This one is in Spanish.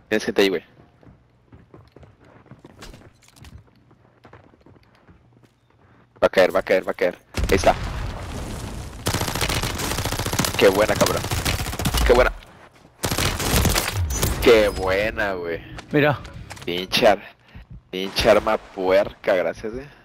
Tienes gente ahí, güey. Va a caer, va a caer, va a caer. Ahí está. Qué buena, cabrón. Qué buena. Qué buena, güey. Mira. Pinche arma puerca, gracias,